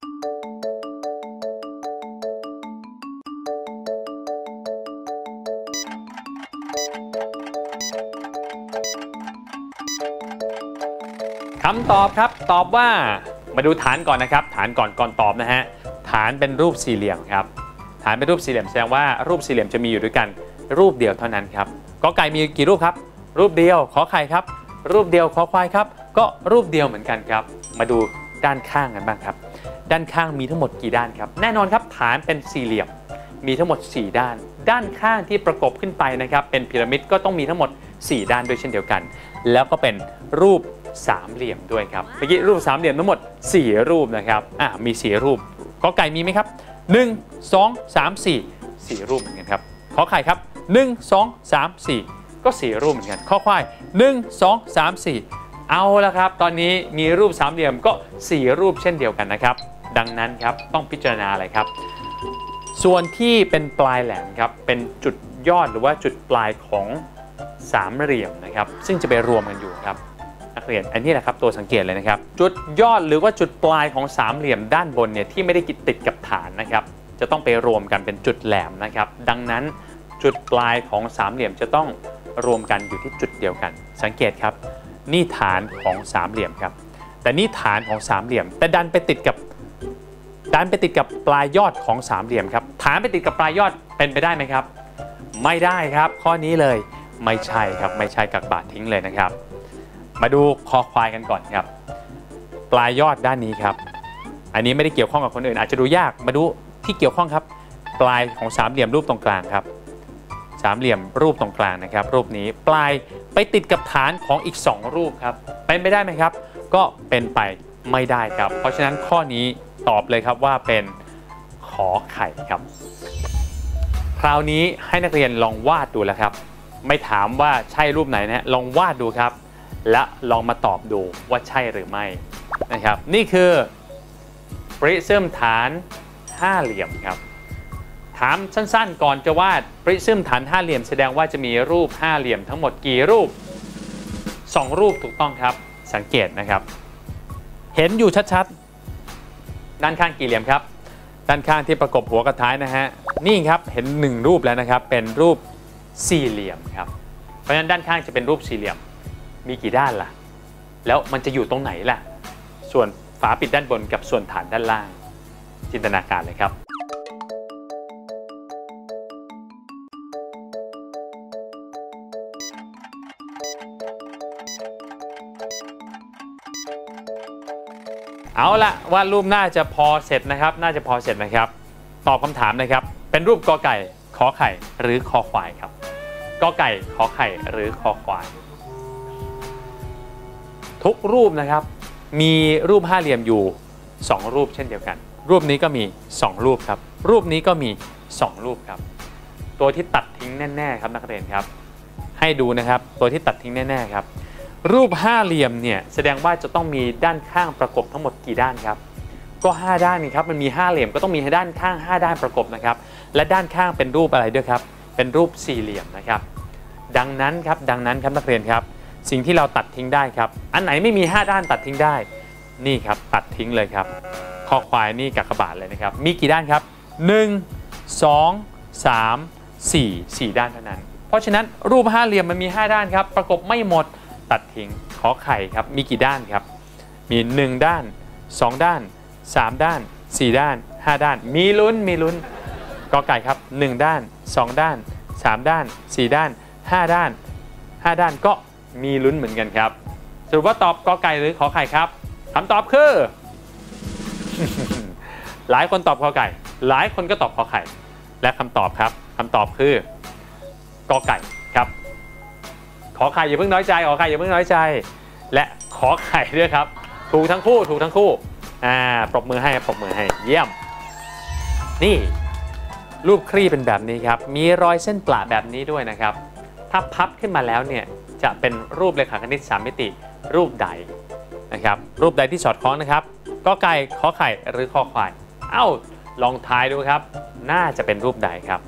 Speaker 1: คำตอบครับตอบว่ามาดูฐานก่อนนะครับฐานก่อนก่อนตอบนะฮะฐานเป็นรูปสี่เหลี่ยมครับฐานเป็นรูปสี่เหลี่ยมแสดงว่ารูปสี่เหลี่ยมจะมีอยู่ด้วยกันรูปเดียวเท่านั้นครับกอไก่มีกี่รูปครับรูปเดียวขอไข่ครับรูปเดียวขอควายครับก็รูปเดียวเหมือนกันครับมาดูด้านข้างกันบ้างครับด้านข้างมีทั้งหมดกี่ด้านครับแน่นอนครับฐานเป็นสี่เหลี่ยมมีทั้งหมดสี่ด้านด้านข้างที่ประกบขึ้นไปนะครับเป็นพีระมิดก็ต้องมีทั้งหมดสี่ด้านด้วยเช่นเดียวกันแล้วก็เป็นรูปสามเหลี่ยมด้วยครับเมื่อกี้รูปสามเหลี่ยมทั้งหมดสี่รูปนะครับอ่ะมีสี่รูปกอไก่มีไหมครับหนึ่ง สอง สาม สี่ สี่รูปเหมือนกันครับขอไข่ครับหนึ่ง สอง สาม สี่ก็สี่รูปเหมือนกันข้อควายหนึ่ง สอง สาม สี่เอาละครับตอนนี้มีรูปสามเหลี่ยมก็สี่รูปเช่นเดียวกันนะครับดังนั้นครับต้องพิจารณาอะไรครับส่วนที่เป็นปลายแหลมครับเป็นจุดยอดหรือว่าจุดปลายของสามเหลี่ยมนะครับซึ่งจะไปรวมกันอยู่ครับนักเรียนอันนี้แหละครับตัวสังเกตเลยนะครับจุดยอดหรือว่าจุดปลายของสามเหลี่ยมด้านบนเนี่ยที่ไม่ได้ติดกับฐานนะครับจะต้องไปรวมกันเป็นจุดแหลมนะครับดังนั้นจุดปลายของสามเหลี่ยมจะต้องรวมกันอยู่ที่จุดเดียวกันสังเกตครับนี่ฐานของสามเหลี่ยมครับแต่นี่ฐานของสามเหลี่ยมแต่ดันไปติดกับดันไปติดกับปลายยอดของสามเหลี่ยมครับฐานไปติดกับปลายยอดเป็นไปได้ไหมครับไม่ได้ครับข้อนี้เลยไม่ใช่ครับไม่ใช่กักบาททิ้งเลยนะครับมาดูคอควายกันก่อนครับปลายยอดด้านนี้ครับอันนี้ไม่ได้เกี่ยวข้องกับคนอื่นอาจจะดูยากมาดูที่เกี่ยวข้องครับปลายของสามเหลี่ยมรูปตรงกลางครับสามเหลี่ยมรูปตรงกลางนะครับรูปนี้ปลายไปติดกับฐานของอีกสองรูปครับเป็นไปได้ไหมครับก็เป็นไปไม่ได้ครับเพราะฉะนั้นข้อนี้ตอบเลยครับว่าเป็นขอไข่ครับคราวนี้ให้นักเรียนลองวาดดูแล้วครับไม่ถามว่าใช่รูปไหนนะลองวาดดูครับและลองมาตอบดูว่าใช่หรือไม่นะครับนี่คือปริซึมฐานห้าเหลี่ยมครับถามสั้นๆก่อนจะวาดปริซึมฐานห้าเหลี่ยมแสดงว่าจะมีรูปห้าเหลี่ยมทั้งหมดกี่รูปสองรูปถูกต้องครับสังเกตนะครับเห็นอยู่ชัดๆด้านข้างกี่เหลี่ยมครับด้านข้างที่ประกบหัวกับท้ายนะฮะนี่ครับเห็นหนึ่งรูปแล้วนะครับเป็นรูปสี่เหลี่ยมครับเพราะฉะนั้นด้านข้างจะเป็นรูปสี่เหลี่ยมมีกี่ด้านล่ะแล้วมันจะอยู่ตรงไหนล่ะส่วนฝาปิดด้านบนกับส่วนฐานด้านล่างจินตนาการเลยครับเอาละวาดรูปน่าจะพอเสร็จนะครับน่าจะพอเสร็จนะครับตอบคำถามนะครับเป็นรูปกอไก่ขอไข่หรือคอควายครับกอไก่ขอไข่หรือคอควายทุกรูปนะครับมีรูปห้าเหลี่ยมอยู่สองรูปเช่นเดียวกันรูปนี้ก็มีสองรูปครับรูปนี้ก็มีสองรูปครับตัวที่ตัดทิ้งแน่ๆครับนักเรียนครับให้ดูนะครับตัวที่ตัดทิ้งแน่ๆครับรูปห้าเหลี่ยมเนี่ยแสดงว่าจะต้องมีด้านข้างประกบทั้งหมดกี่ด้านครับก็ห้าด้านนี่ครับมันมีห้าเหลี่ยมก็ต้องมีด้านข้างห้าด้านประกบนะครับและด้านข้างเป็นรูปอะไรด้วยครับเป็นรูปสี่เหลี่ยมนะครับดังนั้นครับดังนั้นครับนักเรียนครับสิ่งที่เราตัดทิ้งได้ครับอันไหนไม่มีห้าด้านตัดทิ้งได้นี่ครับตัดทิ้งเลยครับคอควายนี่กากบาทเลยนะครับมีกี่ด้านครับหนึ่ง สอง สาม สี่ สี่ด้านเท่านั้นเพราะฉะนั้นรูปห้าเหลี่ยมมันมีห้าด้านครับประกบไม่หมดตัดทิ้งขอไข่ครับมีกี่ด้านครับมีหนึ่งด้านสองด้านสามด้านสี่ด้านห้าด้านมีลุ้นมีลุ้นกอไก่ครับหนึ่งด้านสองด้านสามด้านสี่ด้านห้าด้านห้าด้านก็มีลุ้นเหมือนกันครับสรุปว่าตอบกอไก่หรือขอไข่ครับคำตอบคือ หลายคนตอบกอไก่หลายคนก็ตอบขอไข่และคำตอบครับคำตอบคือกอไก่ครับขอไข่อย่าเพิ่งน้อยใจขอไข่อย่าเพิ่งน้อยใจและขอไข่ด้วยครับถูกทั้งคู่ถูกทั้งคู่อ่าปรบมือให้ปรบมือให้เยี่ยมนี่รูปคลี่เป็นแบบนี้ครับมีรอยเส้นประแบบนี้ด้วยนะครับถ้าพับขึ้นมาแล้วเนี่ยจะเป็นรูปเรขาคณิตสามมิติรูปใดนะครับรูปใดที่สอดคล้องนะครับกอไก่ขอไข่หรือคอควายเอ้าลองทายดูครับน่าจะเป็นรูปใดครับ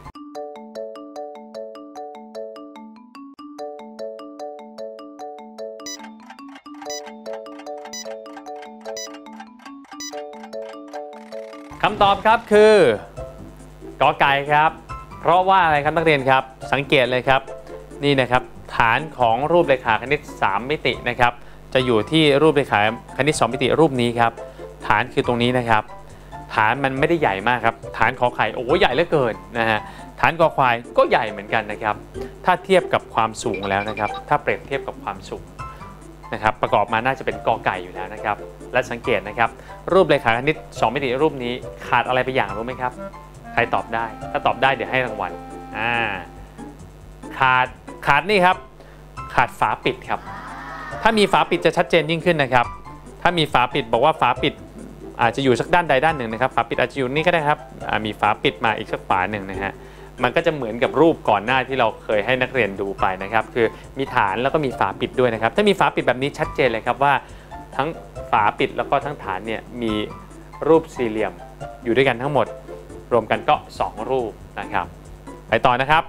Speaker 1: คำตอบครับคือกอไก่ครับเพราะว่าอะไรครับนักเรียนครับสังเกตเลยครับนี่นะครับฐานของรูปเรขาคณิตสามมิตินะครับจะอยู่ที่รูปเรขาคณิตสองมิติรูปนี้ครับฐานคือตรงนี้นะครับฐานมันไม่ได้ใหญ่มากครับฐานขอไข่โอ้ใหญ่เหลือเกินนะฮะฐานกอควายก็ใหญ่เหมือนกันนะครับถ้าเทียบกับความสูงแล้วนะครับถ้าเปรียบเทียบกับความสูงนะครับประกอบมาน่าจะเป็นกอไก่อยู่แล้วนะครับและสังเกตนะครับรูปเรขาคณิตสองมิติรูปนี้ขาดอะไรไปอย่างรู้ไหมครับใครตอบได้ถ้าตอบได้เดี๋ยวให้รางวัลอ่าขาดขาดนี่ครับขาดฝาปิดครับถ้ามีฝาปิดจะชัดเจนยิ่งขึ้นนะครับถ้ามีฝาปิดบอกว่าฝาปิดอาจจะอยู่สักด้านใดด้านหนึ่งนะครับฝาปิดอาจจะอยู่นี่ก็ได้ครับมีฝาปิดมาอีกสักฝาหนึ่งนะฮะมันก็จะเหมือนกับรูปก่อนหน้าที่เราเคยให้นักเรียนดูไปนะครับคือมีฐานแล้วก็มีฝาปิดด้วยนะครับถ้ามีฝาปิดแบบนี้ชัดเจนเลยครับว่าทั้งฝาปิดแล้วก็ทั้งฐานเนี่ยมีรูปสี่เหลี่ยมอยู่ด้วยกันทั้งหมดรวมกันก็สองรูปนะครับไปต่อนะครับ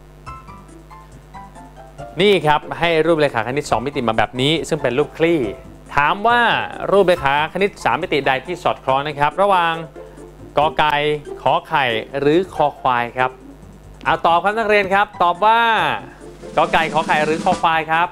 Speaker 1: นี่ครับให้รูปเรขาคณิตสองมิติมาแบบนี้ซึ่งเป็นรูปคลี่ถามว่ารูปเรขาคณิตสามมิติใดที่สอดคล้องนะครับระหว่างกอไก่ขอไข่หรือคอควายครับเอาตอบครับนักเรียนครับตอบว่ากอไก่ขอไข่หรือคอควายครับ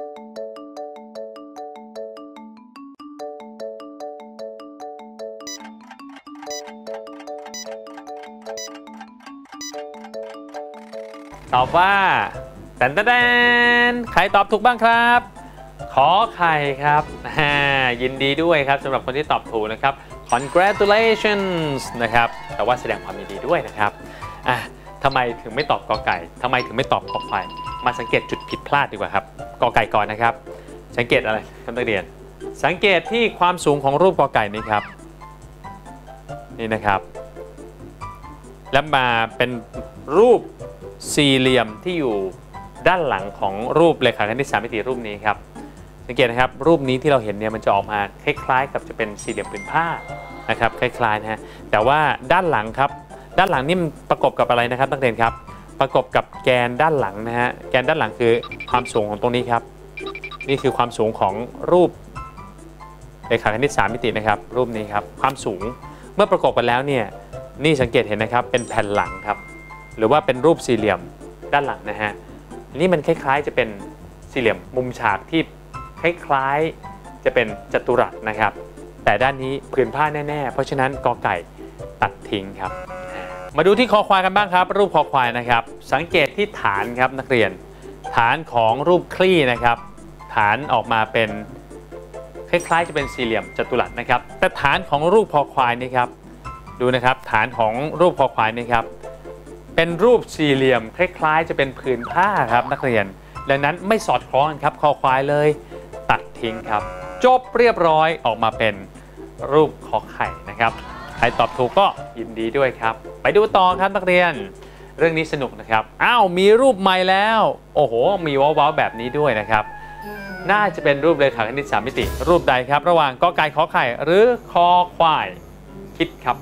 Speaker 1: ตอบว่าแตนแตนใครตอบถูกบ้างครับขอไข่ครับยินดีด้วยครับสำหรับคนที่ตอบถูกนะครับ congratulations นะครับแต่ว่าแสดงความยินดีด้วยนะครับอ่ะทำไมถึงไม่ตอบกอไก่ทำไมถึงไม่ตอบขอควายมาสังเกตจุดผิดพลาดดีกว่าครับกอไก่ก่อนนะครับสังเกตอะไรครับนักเรียนสังเกตที่ความสูงของรูปกอไก่นี้ครับนี่นะครับแล้วมาเป็นรูปสี่เหลี่ยมที่อยู่ด้านหลังของรูปเรขาคณิตสามมิติรูปนี้ครับสังเกตนะครับรูปนี้ที่เราเห็นเนี่ยมันจะออกมาคล้ายๆกับจะเป็นสี่เหลี่ยมผืนผ้านะครับคล้ายๆนะฮะแต่ว่าด้านหลังครับด้านหลังนี่มันประกบกับอะไรนะครับนักเรียนครับประกบกับแกนด้านหลังนะฮะแกนด้านหลังคือความสูงของตรงนี้ครับนี่คือความสูงของรูปเรขาคณิตสามมิตินะครับรูปนี้ครับความสูงเมื่อประกบกันแล้วเนี่ยนี่สังเกตเห็นนะครับเป็นแผ่นหลังครับหรือว่าเป็นรูปสี่เหลี่ยมด้านหลังนะฮะนี่มันคล้ายๆจะเป็นสี่เหลี่ยมมุมฉากที่คล้ายๆจะเป็นจัตุรัสนะครับแต่ด้านนี้ผืนผ้าแน่ๆเพราะฉะนั้นกอไก่ตัดทิ้งครับมาดูที่คอควายกันบ้างครับรูปคอควายนะครับสังเกตที่ฐานครับนักเรียนฐานของรูปคลี่นะครับฐานออกมาเป็นคล้ายๆจะเป็นสี่เหลี่ยมจัตุรัสนะครับแต่ฐานของรูปคอควายนี่ครับดูนะครับฐานของรูปคอควายนี่ครับเป็นรูปสี่เหลี่ยมคล้ายๆจะเป็นผืนผ้าครับนักเรียนดังนั้นไม่สอดคล้องกันครับคอควายเลยตัดทิ้งครับจบเรียบร้อยออกมาเป็นรูปขอไข่นะครับใครตอบถูกก็ยินดีด้วยครับไปดูต่อครับนักเรียนเรื่องนี้สนุกนะครับอ้าวมีรูปใหม่แล้วโอ้โหมีว้าวๆแบบนี้ด้วยนะครับน่าจะเป็นรูปเรขาคณิตสามมิติรูปใดครับระหว่างกอไก่ขอไข่หรือคอควายคิดครับ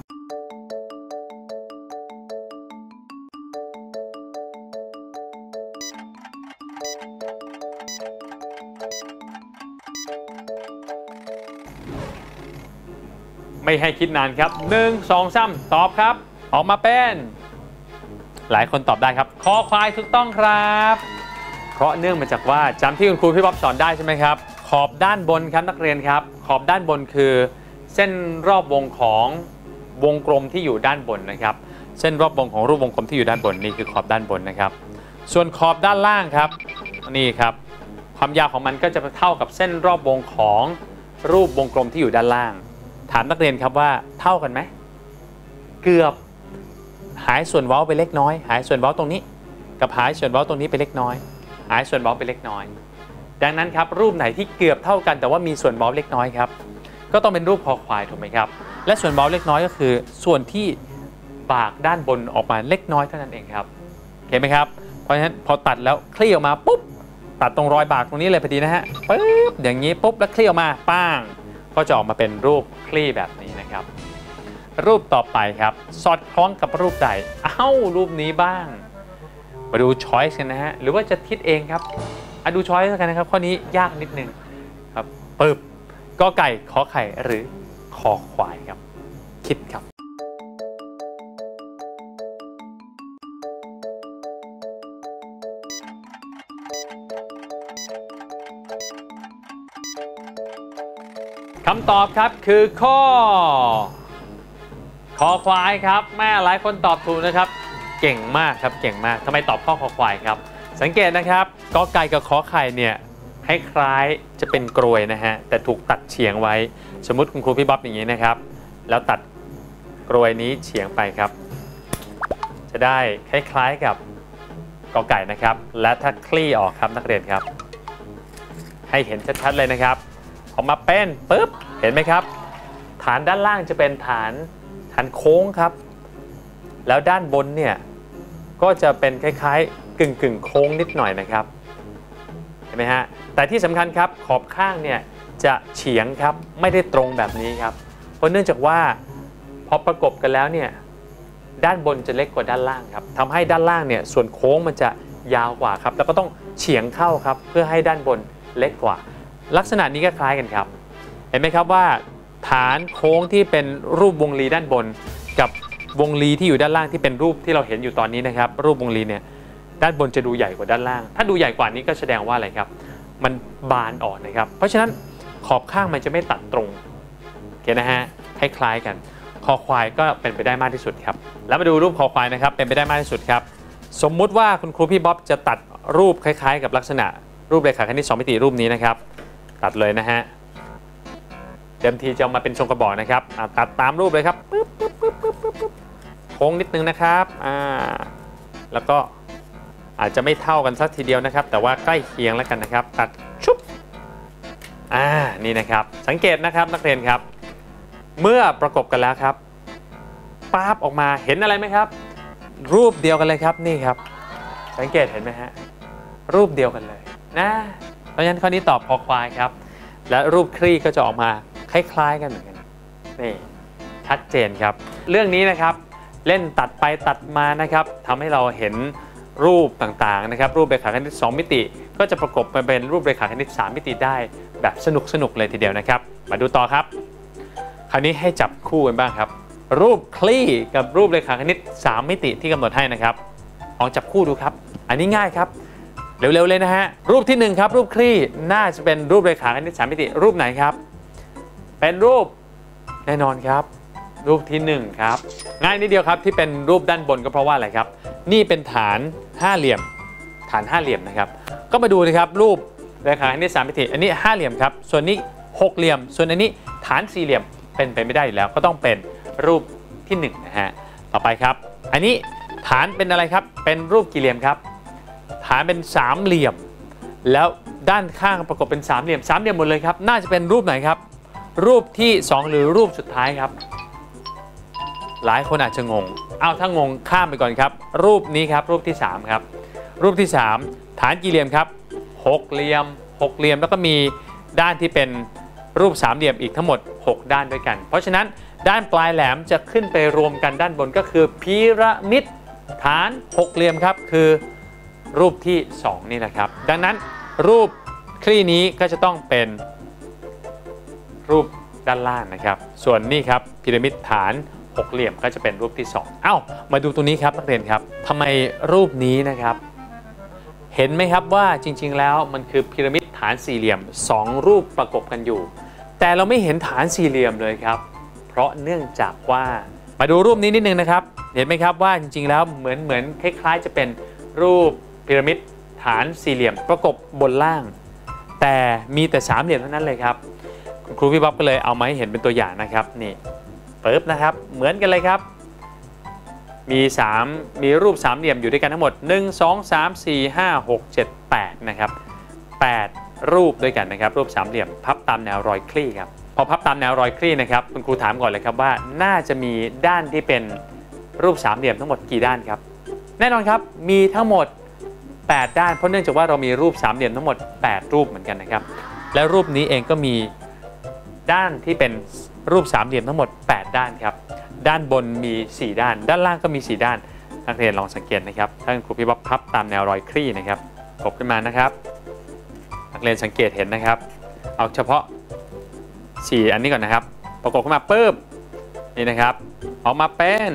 Speaker 1: ไม่ให้คิดนานครับหนึ่ง สอง สามตอบครับออกมาเป็นหลายคนตอบได้ครับคอควายถูกต้องครับเพราะเนื่องมาจากว่าจำที่คุณครูพี่บ๊อบสอนได้ใช่ไหมครับขอบด้านบนครับนักเรียนครับขอบด้านบนคือเส้นรอบวงของวงกลมที่อยู่ด้านบนนะครับเส้นรอบวงของรูปวงกลมที่อยู่ด้านบนนี่คือขอบด้านบนนะครับส่วนขอบด้านล่างครับนี่ครับความยาวของมันก็จะเท่ากับเส้นรอบวงของรูปวงกลมที่อยู่ด้านล่างถามนักเรียนครับว่าเท่ากันไหมเกือบหายส่วนเว้าไปเล็กน้อยหายส่วนเว้าตรงนี้กับหายส่วนเว้าตรงนี้ไปเล็กน้อยหายส่วนเว้าไปเล็กน้อยดังนั้นครับรูปไหนที่เกือบเท่ากันแต่ว่ามีส่วนเว้าเล็กน้อยครับก็ต้องเป็นรูปคอควายถูกไหมครับและส่วนเว้าเล็กน้อยก็คือส่วนที่ปากด้านบนออกมาเล็กน้อยเท่านั้นเองครับเห็นไหมครับเพราะฉะนั้นพอตัดแล้วคลี่ออกมาปุ๊บตัดตรงรอยบากตรงนี้เลยพอดีนะฮะปุ๊บอย่างนี้ปุ๊บแล้วคลี่ออกมาป้างก็จะออกมาเป็นรูปคลี่แบบนี้นะครับรูปต่อไปครับสอดคล้องกับรูปใดเอ้ารูปนี้บ้างมาดูช้อยส์กันนะฮะหรือว่าจะคิดเองครับอะดูช้อยส์กันนะครับข้อนี้ยากนิดนึงครับปึ๊บกอไก่ขอไข่หรือคอควายครับคิดครับคำตอบครับคือข้อคอควายครับแม่หลายคนตอบถูกนะครับเก่งมากครับเก่งมากทำไมตอบข้อคอควายครับสังเกตนะครับกอไก่กับขอไข่เนี่ยคล้ายๆจะเป็นกรวยนะฮะแต่ถูกตัดเฉียงไว้สมมุติคุณครูพี่บ๊อบอย่างนี้นะครับแล้วตัดกรวยนี้เฉียงไปครับจะได้คล้ายๆกับกอไก่นะครับและถ้าคลี่ออกครับนักเรียนครับให้เห็นชัดๆเลยนะครับออกมาเป็นปุ๊บเห็นไหมครับฐานด้านล่างจะเป็นฐานฐานโค้งครับแล้วด้านบนเนี่ยก็จะเป็นคล้ายๆกึ่งกึ่งโค้งนิดหน่อยนะครับเห็นไหมฮะแต่ที่สำคัญครับขอบข้างเนี่ยจะเฉียงครับไม่ได้ตรงแบบนี้ครับเพราะเนื่องจากว่าพอประกบกันแล้วเนี่ยด้านบนจะเล็กกว่าด้านล่างครับทำให้ด้านล่างเนี่ยส่วนโค้งมันจะยาวกว่าครับแล้วก็ต้องเฉียงเข้าครับเพื่อให้ด้านบนเล็กกว่าลักษณะนี้ก็คล้ายกันครับเห็นไหมครับว่าฐานโค้งที่เป็นรูปวงรีด้านบนกับวงรีที่อยู่ด้านล่างที่เป็นรูปที่เราเห็นอยู่ตอนนี้นะครับรูปวงรีเนี่ยด้านบนจะดูใหญ่กว่าด้านล่างถ้าดูใหญ่กว่านี้ก็แสดงว่าอะไรครับมันบานออกนะครับเพราะฉะนั้นขอบข้างมันจะไม่ตัดตรงโอเคนะฮะคล้ายๆกันคอควายก็เป็นไปได้มากที่สุดครับแล้วมาดูรูปคอควายนะครับเป็นไปได้มากที่สุดครับสมมุติว่าคุณครูพี่บ๊อบจะตัดรูปคล้ายๆกับลักษณะรูปเรขาคณิตสองมิติรูปนี้นะครับตัดเลยนะฮะเดิมทีจะเอามาเป็นทรงกระบอกนะครับตัดตามรูปเลยครับปึ๊บปึ๊บปึ๊บปึ๊บปึ๊บโค้งนิดนึงนะครับอ่าแล้วก็อาจจะไม่เท่ากันสักทีเดียวนะครับแต่ว่าใกล้เคียงแล้วกันนะครับตัดชุบอ่านี่นะครับสังเกตนะครับนักเรียนครับเมื่อประกบกันแล้วครับป๊าบออกมาเห็นอะไรไหมครับรูปเดียวกันเลยครับนี่ครับสังเกตเห็นไหมฮะรูปเดียวกันเลยนะเพราะฉะนั้นข้อนี้ตอบคอควายครับและรูปคลี่ก็จะออกมาคล้ายๆกันเหมือนกันนี่ชัดเจนครับเรื่องนี้นะครับเล่นตัดไปตัดมานะครับทำให้เราเห็นรูปต่างๆนะครับรูปเรขาคณิตสองมิติก็จะประกบมาเป็นรูปเรขาคณิตสามมิติได้แบบสนุกสนุกเลยทีเดียวนะครับมาดูต่อครับคราวนี้ให้จับคู่กันบ้างครับรูปคลี่กับรูปเรขาคณิตสามมิติที่กำหนดให้นะครับลองจับคู่ดูครับอันนี้ง่ายครับเร็วๆเลยนะฮะรูปที่หนึ่งครับรูปคลี่น่าจะเป็นรูปเรขาคณิตสามมิติรูปไหนครับเป็นรูปแน่นอนครับรูปที่หนึ่งครับง่ายนิดเดียวครับที่เป็นรูปด้านบนก็เพราะว่าอะไรครับนี่เป็นฐานห้าเหลี่ยมฐานห้าเหลี่ยมนะครับก็มาดูนะครับรูปเรขาคณิตสามมิติอันนี้ห้าเหลี่ยมครับส่วนนี้หกเหลี่ยมส่วนอันนี้ฐานสี่เหลี่ยมเป็นไปไม่ได้อยู่แล้วก็ต้องเป็นรูปที่หนึ่งนะฮะต่อไปครับอันนี้ฐานเป็นอะไรครับเป็นรูปกี่เหลี่ยมครับฐานเป็นสามเหลี่ยมแล้วด้านข้างประกบเป็นสามเหลี่ยมสามเหลี่ยมหมดเลยครับน่าจะเป็นรูปไหนครับรูปที่สองหรือรูปสุดท้ายครับหลายคนอาจจะงงเอาถ้างงข้ามไปก่อนครับรูปนี้ครับรูปที่สามครับรูปที่สามฐานกี่เหลี่ยมครับหกเหลี่ยมหกเหลี่ยมแล้วก็มีด้านที่เป็นรูปสามเหลี่ยมอีกทั้งหมดหกด้านด้วยกันเพราะฉะนั้นด้านปลายแหลมจะขึ้นไปรวมกันด้านบนก็คือพีระมิดฐานหกเหลี่ยมครับคือรูปที่สองนี่นะครับดังนั้นรูปคลี่นี้ก็จะต้องเป็นรูปด้านล่างนะครับส่วนนี่ครับพีระมิดฐานหกเหลี่ยมก็จะเป็นรูปที่สองเอ้ามาดูตัวนี้ครับนักเรียนครับทำไมรูปนี้นะครับเห็นไหมครับว่าจริงๆแล้วมันคือพีระมิดฐานสี่เหลี่ยมสองรูปประกบกันอยู่แต่เราไม่เห็นฐานสี่เหลี่ยมเลยครับเพราะเนื่องจากว่ามาดูรูปนี้นิดนึงนะครับเห็นไหมครับว่าจริงๆแล้วเหมือนเหมือนคล้ายๆจะเป็นรูปพีระมิดฐานสี่เหลี่ยมประกบบนล่างแต่มีแต่สามเหลี่ยมเท่านั้นเลยครับคุณครูพี่บ๊อบก็เลยเอามาให้เห็นเป็นตัวอย่างนะครับนี่ปึ๊บนะครับเหมือนกันเลยครับมีสามมีรูปสามเหลี่ยมอยู่ด้วยกันทั้งหมดหนึ่ง สอง สาม สี่ ห้า หก เจ็ด แปดนะครับแปดรูปด้วยกันนะครับรูปสามเหลี่ยมพับตามแนวรอยคลี่ครับพอพับตามแนวรอยคลี่นะครับคุณครูถามก่อนเลยครับว่าน่าจะมีด้านที่เป็นรูปสามเหลี่ยมทั้งหมดกี่ด้านครับแน่นอนครับมีทั้งหมดแปดด้านเพราะเนื่องจากว่าเรามีรูปสามเหลี่ยมทั้งหมดแปดรูปเหมือนกันนะครับและรูปนี้เองก็มีด้านที่เป็นรูปสามเหลี่ยมทั้งหมดแปดด้านครับด้านบนมีสี่ด้านด้านล่างก็มีสี่ด้านนักเรียนลองสังเกตนะครับถ้าครูพี่บ๊อบพับตามแนวรอยคลี่นะครับกบขึ้นมานะครับนักเรียนสังเกตเห็นนะครับเอาเฉพาะสี่อันนี้ก่อนนะครับประกบขึ้นมาปึ๊บนี่นะครับออกมาเป็น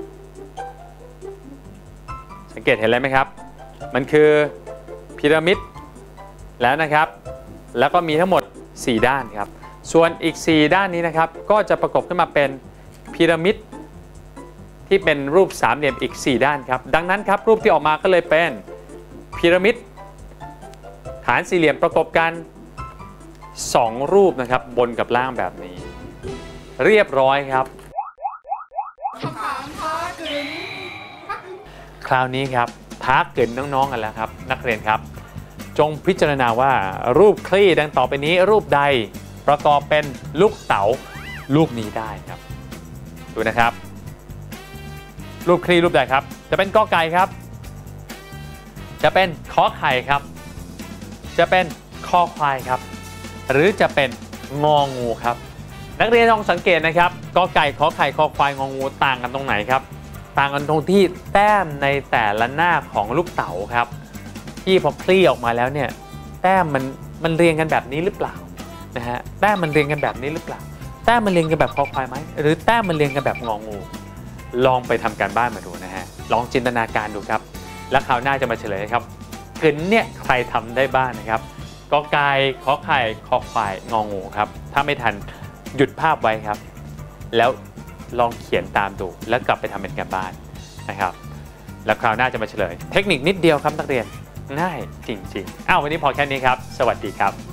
Speaker 1: สังเกตเห็นเลยไหมครับมันคือพีระมิดแล้วนะครับแล้วก็มีทั้งหมดสี่ด้านครับส่วนอีกสี่ด้านนี้นะครับก็จะประกบขึ้นมาเป็นพีระมิดที่เป็นรูปสามเหลี่ยมอีกสี่ด้านครับดังนั้นครับรูปที่ออกมาก็เลยเป็นพีระมิดฐานสี่เหลี่ยมประกบกันสองรูปนะครับบนกับล่างแบบนี้เรียบร้อยครับคราวนี้ครับท้าเกินน้องๆกันแล้วครับนักเรียนครับจงพิจารณาว่ารูปคลี่ดังต่อไปนี้รูปใดประกอบเป็นลูกเต๋าลูกนี้ได้ครับดูนะครับรูปคลี่รูปใดครับจะเป็นกอไก่ครับจะเป็นขอไข่ครับจะเป็นคอควายครับหรือจะเป็นงองูครับนักเรียนลองสังเกตนะครับกอไก่ขอไข่คอควายงองูต่างกันตรงไหนครับต่างกันตรงที่แต้มในแต่ละหน้าของลูกเต๋าครับที่พอคลี่ออกมาแล้วเนี่ยแต้มมันมันเรียงกันแบบนี้หรือเปล่านะฮะแต้มมันเรียงกันแบบนี้หรือเปล่าแต้มมันเรียงกันแบบคอควายไหมหรือแต้มมันเรียงกันแบบงองูลองไปทำการบ้านมาดูนะฮะลองจินตนาการดูครับแล้วคราวหน้าจะมาเฉลยครับกึ๋นเนี่ยใครทำได้บ้างนะครับกอไก่ขอไข่คอควายงองูครับถ้าไม่ทันหยุดภาพไว้ครับแล้วลองเขียนตามดูแล้วกลับไปทำเป็นการบ้านนะครับแล้วคราวหน้าจะมาเฉลยเทคนิคนิดเดียวครับนักเรียนง่ายจริงๆอ้าววันนี้พอแค่นี้ครับสวัสดีครับ